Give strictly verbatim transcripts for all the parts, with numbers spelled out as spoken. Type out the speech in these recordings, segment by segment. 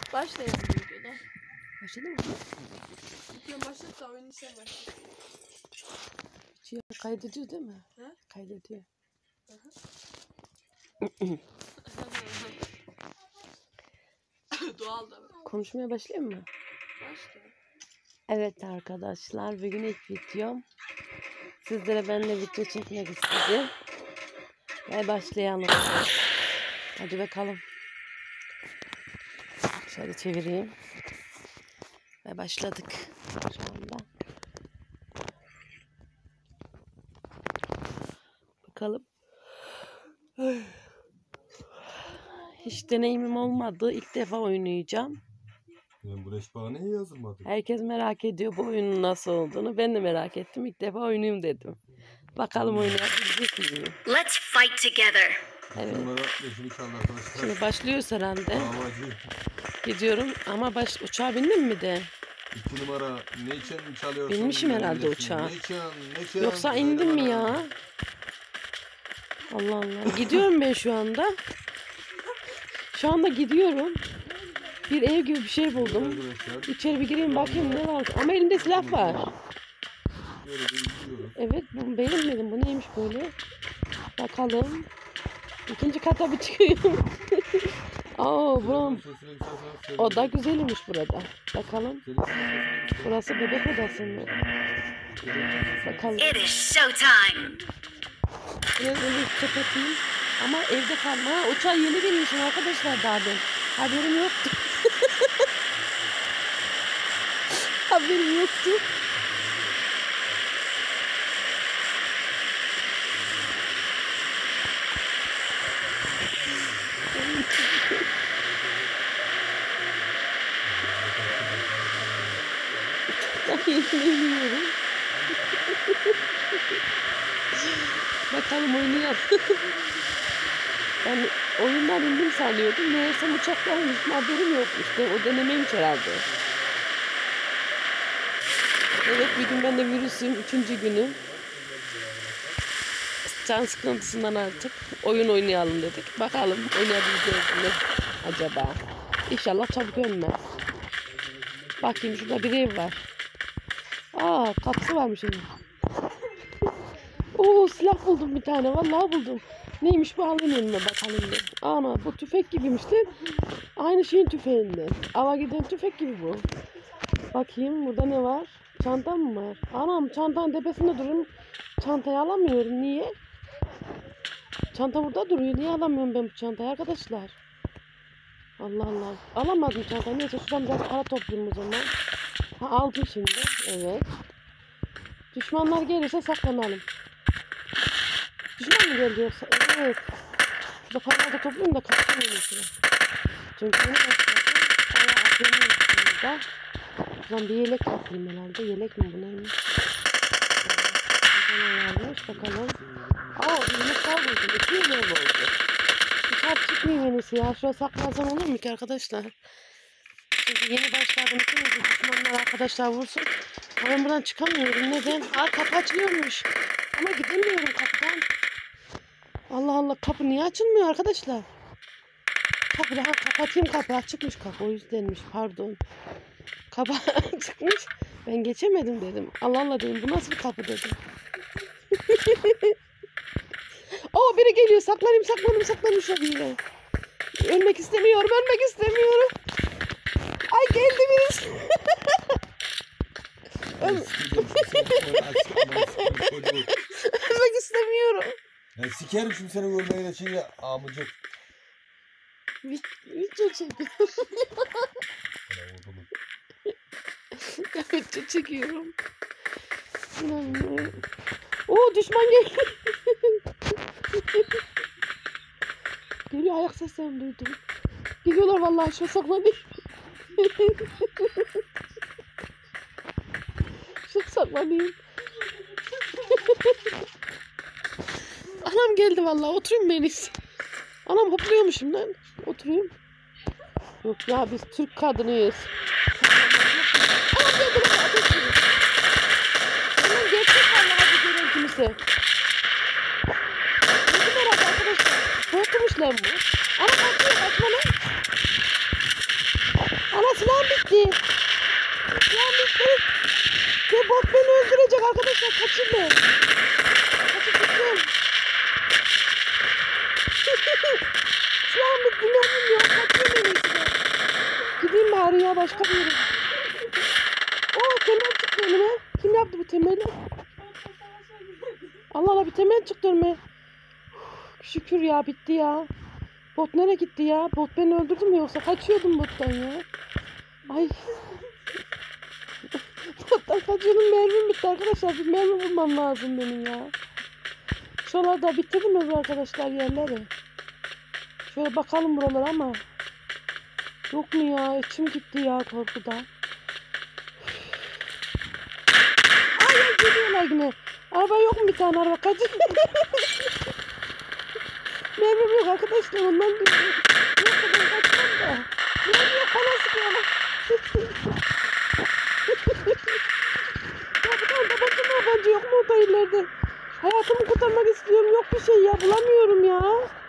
Başlayalım videoda. Başladı mı? Video başladı da oyunu sen başla. Şey, kaydediyor değil mi? He? Kaydediyor. Doğal da. Konuşmaya başlayayım mı? Başla. Evet arkadaşlar, bugün ilk videom. Sizlere ben de video çekmek istedim. Ve başlayalım. Hadi bakalım. Şöyle çevireyim. Ve başladık şu anda. Bakalım. Hiç deneyimim olmadı. İlk defa oynayacağım. Yani bu reşbağı niye yazılmadı? Herkes merak ediyor bu oyunun nasıl olduğunu. Ben de merak ettim. İlk defa oynayayım dedim. Bakalım oynayabilecek miyim? Let's fight together. Evet. Numara beş inşallah arkadaşlar. Şimdi başlıyoruz herhalde. Davacı. Gidiyorum ama baş uçağa bindim mi de? İki numara ne için çalıyorsun? Binmişim herhalde Milletin. uçağa. Ne için? Ne için? Yoksa Söyle indim mi bana. ya? Allah Allah. Gidiyorum ben şu anda. Şu anda gidiyorum. Bir ev gibi bir şey buldum. Arkadaşlar, İçeri bir gireyim bakayım ne var. Ama elimde silah var. böyle bir gidiyoruz. Evet, bunu beğenmedim. Bu neymiş böyle? Bakalım. İkinci kata bir çıkıyorum. Aa, buram. Sesini istersen söyle. O da güzelmiş burada. Bakalım. Senin sesini Burası bebek odası mı? Bakalım. It is showtime. Biraz önce kapatayım. Ama evde kalma. Ha, uçağa yeni binmişim arkadaşlar daha ben. Haberim yoktu. Haberim yoktu. Yeniyorum. Bakalım oynayalım. Ben oyundan indim sanıyordum. Meğersem uçaklarmış. Haberim yokmuş. O denemeymiş herhalde. Evet, bir gün ben de virüsüm. Üçüncü günüm. Can sıkıntısından artık oyun oynayalım dedik. Bakalım oynayabileceğiz mi acaba? İnşallah çabuk ölmez. Bakayım, şurada bir ev var. Aa, kapısı varmış şimdi. Oo, silah buldum bir tane. Vallahi buldum. Neymiş bu, alayım elime bakalım bir. Ana, bu tüfek gibiymiş de. Aynı şeyin tüfeğinde. Ava giden tüfek gibi bu. Bakayım burada ne var? Çantam mı var? Anam, çantanın tepesinde duruyorum. Çantayı alamıyorum. Niye? Çanta burada duruyor. Niye alamıyorum ben bu çantayı arkadaşlar? Allah Allah. Alamadım çantayı. Neyse, şuradan biraz para toplayayım o zaman. Ha, aldım şimdi. Evet. Düşmanlar gelirse saklanalım. Düşman mı geldi yoksa? Evet. Şurada paraları da toplayayım da kaçırmayayım şuraya. Çünkü yeni başladım. Bayağı aklımı burada. Şuradan bir yelek yapayım herhalde. Yelek mi bu, neymiş? Buradan ayarmış. Bakalım. Aa, yelek daha buldum. İki yelek oldu. Dışarı çıkmayayım en iyisi ya. Şuraya saklansam olur mu ki arkadaşlar? Çünkü yeni başladım. Şimdi düşmanlar arkadaşlar vursun. Ama ben buradan çıkamıyorum. Neden? Aa, kapı açılıyormuş. Ama gidemiyorum kapıdan. Allah Allah, kapı niye açılmıyor arkadaşlar? Kapı daha kapatayım, kapı açıkmış kapı, o yüzdenmiş, pardon. Kapı çıkmış. Ben geçemedim dedim. Allah Allah dedim, bu nasıl bir kapı dedim. Oo, biri geliyor, saklanayım saklanayım saklanayım şuraya. Ölmek istemiyorum, ölmek istemiyorum. Ay, geldi birisi. Ölmek istemiyorum. Ya sikerim şimdi seni görmeye için ya amcık. Video çekiyorum. Video çekiyorum. İnanmıyorum. Oo, düşman geldi. Geliyor, ayak seslerini duydum. Geliyorlar vallahi, şuna saklanayım. Şuna saklanayım. Anam geldi vallahi, oturayım ben iyisi. Anam, hopluyormuşum lan. Oturayım. Yok ya, biz Türk kadınıyız. Anam geldi bana, ateş ediyor. Anam gerçek vallahi bu görüntümüzü. Ne kadar arkadaşlar. Korkmuş lan bu. Anam kaçıyor, kaçma lan. kaçayım ben. Kaçıp gittim. Silahımı dinlemem yok. Kaçıyorum en iyisi ben. Gideyim bari ya başka bir yere. Oo temel çıktı önüme. Kim yaptı bu temeli? Allah Allah bir temel çıktı önüme. Şükür ya bitti ya. Bot nereye gitti ya? Bot beni öldürdü mü yoksa kaçıyordum bottan ya. Ay. Bottan kaçıyordum, mermim bitti arkadaşlar. Bir mermi bulmam lazım benim ya. Şuralarda bitirdim mi bu arkadaşlar yerleri? Şöyle bakalım buralara ama. Yok mu ya? İçim gitti ya korkudan. Ay ay geliyorlar yine. Araba yok mu bir tane araba? Kaçın. Mermim yok arkadaşlar ondan diyorum. Yoksa ben kaçmam da. Mermim yok bana sıkıyorlar. Ya bir tane tabanca mı yabancı yok mu orada ileride? Hayatımı kurtarmak istiyorum. Yok bir şey ya bulamıyorum ya.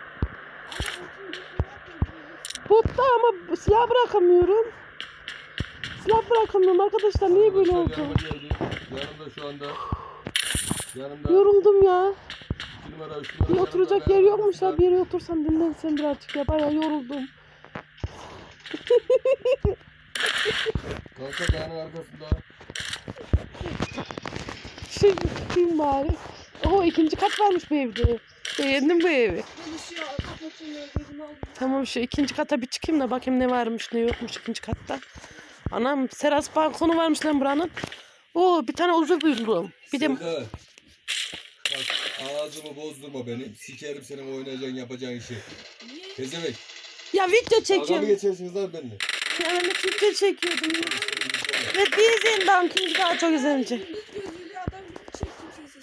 Botta ama silah bırakamıyorum. Silah bırakamıyorum arkadaşlar. Niye böyle oldu? Yanıma geldi. Yanımda şu anda. Yanımda. Yoruldum ya. iki numara, üç numara Bir oturacak yanımda, yer ben yokmuş da arasında. bir yere otursam dinlensem birazcık ya. Bayağı yoruldum. Kanka dağının arkasında. Şimdi çıkayım bari. Oho ikinci kat varmış bu evde. Beğendim bu evi. Konuşuyor. Kapatıyor. Gözümü alıyor. Tamam şu ikinci kata bir çıkayım da bakayım ne varmış ne yokmuş ikinci katta. Anam teras balkonu varmış lan buranın. Oo bir tane uzun buldum. Bir de Sevda, bak ağzımı bozdurma beni. Sikerim senin oynayacağın yapacağın işi. Tezemek. ya video Dalga mı çekiyorum. geçersiniz lan benimle? Ya ben de video çekiyordum. Ya. Evet bir izleyin bakalım kim daha çok izlenecek. Gündüz gözüyle adam gibi çektim sesi.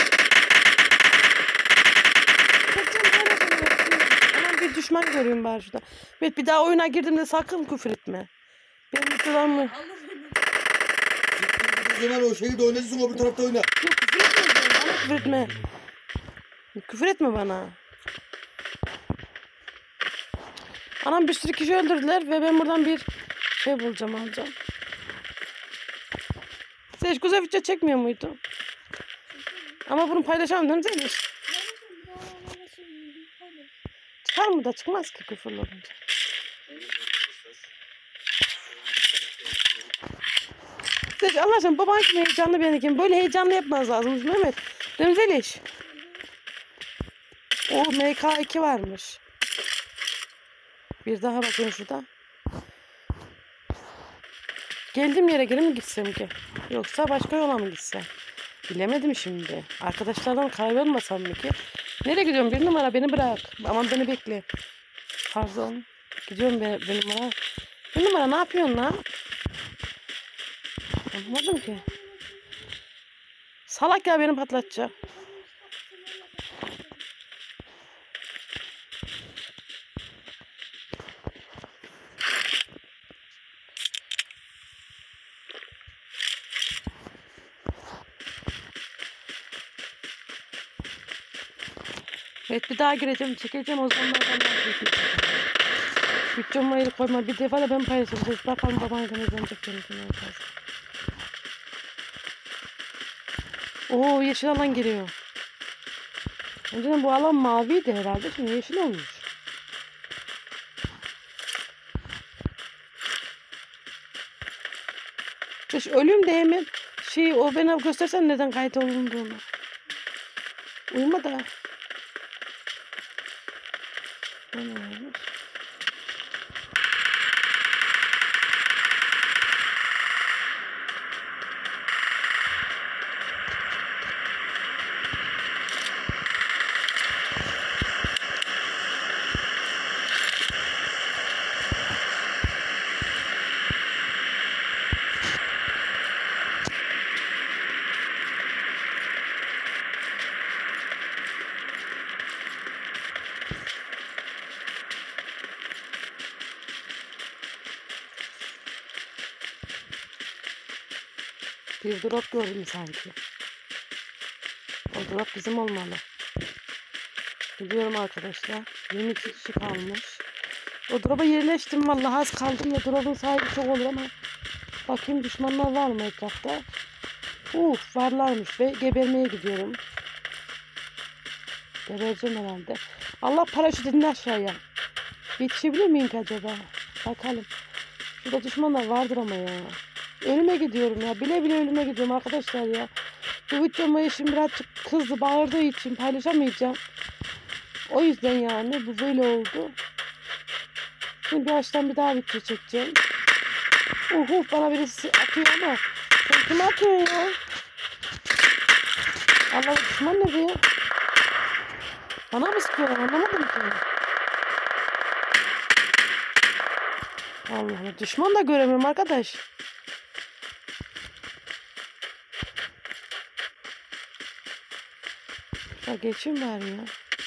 Kaçın böyle böyle. Aman bir düşman görüyorum bari şurada. Evet bir daha oyuna girdiğimde sakın küfür etme. Benim videolarımı... Allah beni. O zaman o şeyi de oynayacaksın öbür tarafta oyna. Yok küfür etme. Bana küfür etme. Küfür etme bana. Anam bir sürü kişi öldürdüler ve ben buradan bir şey bulacağım alacağım. Sen hiç güzel video çekmiyor muydun? Ama bunu paylaşamam değil mi sen hiç? Çıkar mı da çıkmaz ki küfürlü olunca. Sen Allah aşkına baban kim heyecanlı beni kim? Böyle heyecanlı yapmaz lazım Mehmet. Değil mi Zeliş? O M K iki varmış. Bir daha bakayım şurada. Geldiğim yere geri mi gitsem ki? Yoksa başka yola mı gitsem? Bilemedim şimdi. Arkadaşlardan kaybolmasam mı ki? Nereye gidiyorum? Bir numara beni bırak. Aman beni bekle. Pardon. Gidiyorum bir, bir numara. Bir numara ne yapıyorsun lan? Anlamadım ki. Salak ya beni patlatacak. Evet bir daha gireceğim çekeceğim o zaman ben bütçemi ayrı koyma bir defa da ben paylaşacağım. Bakalım baban temizlenecek kendisine en fazla. Oo yeşil alan geliyor. Önceden bu alan maviydi herhalde şimdi yeşil olmuş. Hiç ölüm de hemen şey o bana göstersen neden kayıt olunduğunu. Uyuma da. Ana. Bir drop gördüm sanki. O drop bizim olmalı. Gidiyorum arkadaşlar. yirmi iki kişi kalmış. O drop'a yerleştim vallahi az kaldım ya drop'un sahibi çok olur ama bakayım düşmanlar var mı etrafta? Uf varlarmış ve gebermeye gidiyorum. Gebereceğim herhalde. Allah paraşüt inin aşağıya. Yetişebilir miyim ki acaba? Bakalım. Şurada düşmanlar vardır ama ya. Ölüme gidiyorum ya. Bile bile ölüme gidiyorum arkadaşlar ya. Bu videomu eşim birazcık kızdı bağırdığı için paylaşamayacağım. O yüzden yani bu böyle oldu. Şimdi bir açtan bir daha video çekeceğim. Uh uh bana birisi atıyor ama. Sen kime atıyorsun ya? Allah düşman ne diyor? Bana mı sıkıyorlar anlamadım ki. Allah Allah düşman da göremiyorum arkadaş. Ya geçeyim bari ya.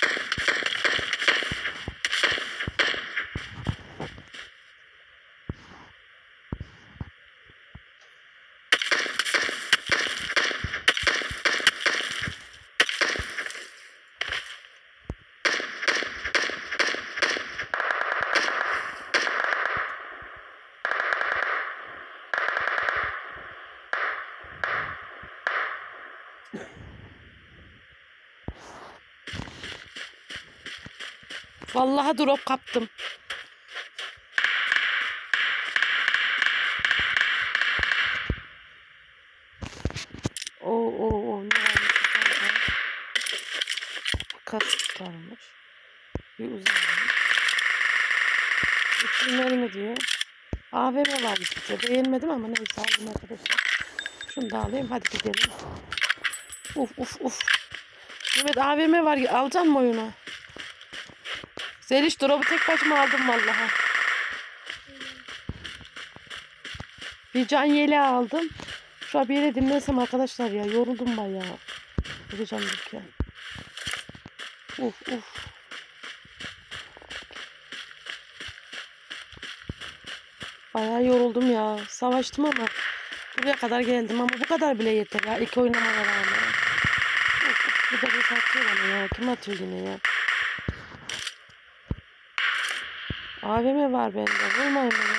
Vallahi drop kaptım. Oo oo oo ne varmış? Kask varmış. Bir uzanmış. İçinleri ne diyor? A V M varmış size. Beğenmedim ama neyse aldım arkadaşlar. Şunu da alayım hadi gidelim. Uf uf uf. Evet A V M var. Alacağım mı oyunu? Zeliş drop'u tek başıma aldım vallahi. Bir can yeleği aldım. Şu an bir yere dinlensem arkadaşlar ya. Yoruldum bayağı. Gideceğim dükkan. Uf uf. Bayağı yoruldum ya. Savaştım ama buraya kadar geldim ama bu kadar bile yeter ya. İki oynamaya rağmen. Uf uf. Bir de bir satıyor bana ya. Kim atıyor yine ya? A V M var bende. Vurmayın beni.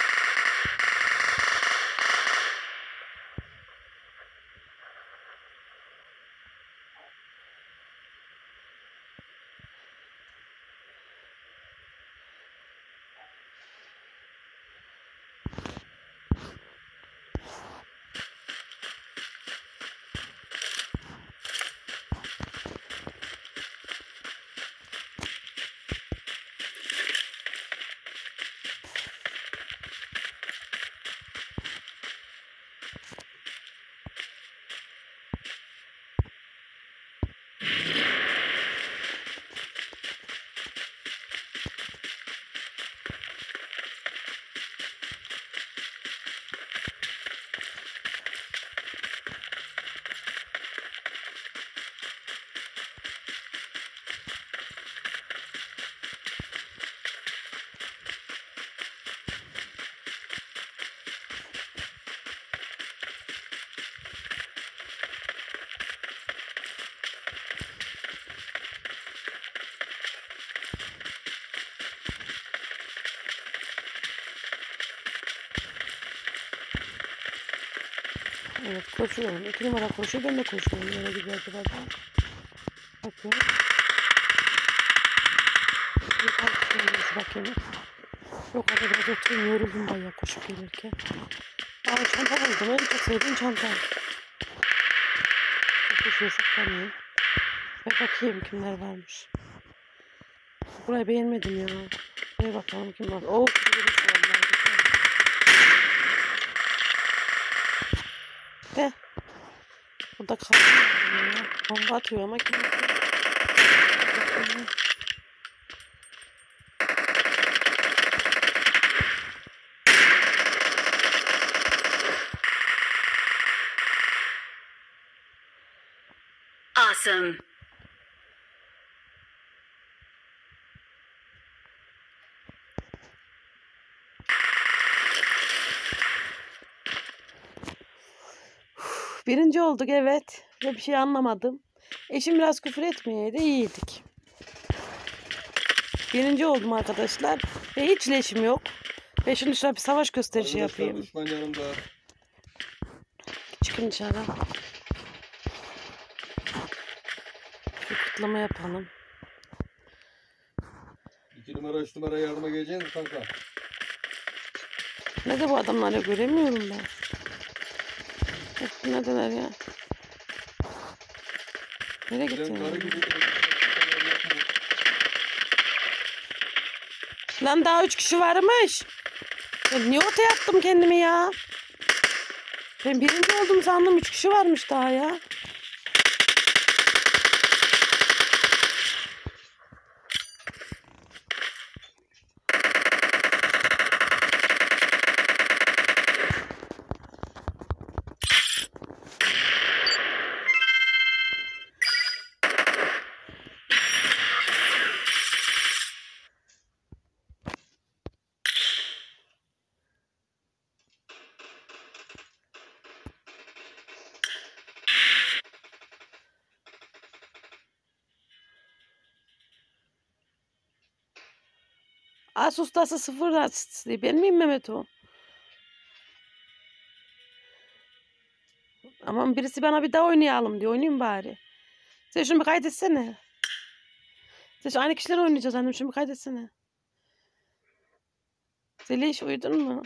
Evet koşuyorum. İki numara koşuyor. Ben de koşuyorum. Nereye gidiyor acaba? Bakıyorum. Bir bakayım. Yok hadi biraz oturayım. Yoruldum bayağı koşup gelirken. Aa çanta buldum. En çok sevdiğim çanta. Koşuya saklanayım. Ve bakayım kimler varmış. Burayı beğenmedim ya. Buraya bakalım kim var. Oo birisi var. De. Burada kalıyor ya. Bomba atıyor ama kim atıyor? Awesome. Birinci olduk evet. Ve bir şey anlamadım. Eşim biraz küfür etmeyeydi iyiydik. Birinci oldum arkadaşlar. Ve hiç leşim yok. Ve şimdi şöyle bir savaş gösterisi Arkadaşlar yapayım. düşman yanımda. Çıkın dışarı. Bir kutlama yapalım. İki numara üç numara yardıma geleceğin kanka. Ne de bu adamları göremiyorum ben. Hep neredeler ya? Nereye Ben gittin? karı gibi Lan daha üç kişi varmış. Ben niye ortaya attım kendimi ya? Ben birinci oldum sandım. Üç kişi varmış daha ya. As ustası sıfır asisti. Ben miyim Mehmet o? Aman birisi bana bir daha oynayalım diyor. Oynayayım bari. Sen şunu bir kaydetsene. Sen şu aynı kişiler oynayacağız annem. Şunu bir kaydetsene. Zeliş uyudun mu?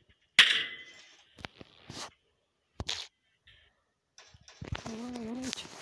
Aman, aman, çık.